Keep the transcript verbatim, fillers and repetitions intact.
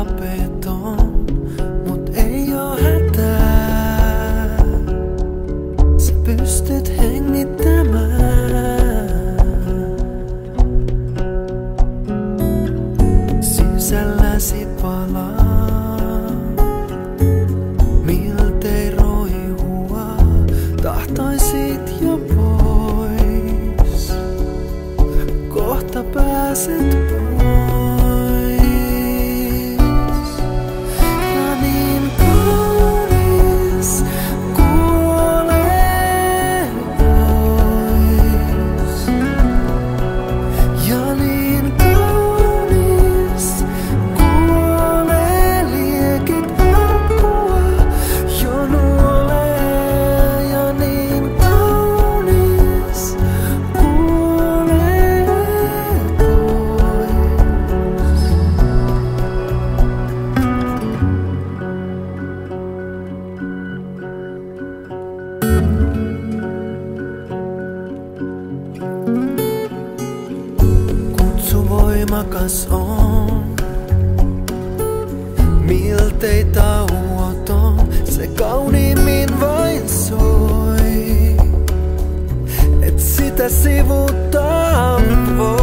hapeton, mut ei oo hätää. Sä pystyt hengittämään. Sisälläsi palaa, miltei roihuaa. Tahtoisit jo pois, kohta pääset pois. Ja niin kaunis kuolee pois. Ja niin kaunis kuolee, liekit arkkua jo nuolee. Ja niin kaunis kuolee pois. Kutsu voimakas on, miltei tauoton, se kauniimmin vain soi, et sitä sivuuttaa voi.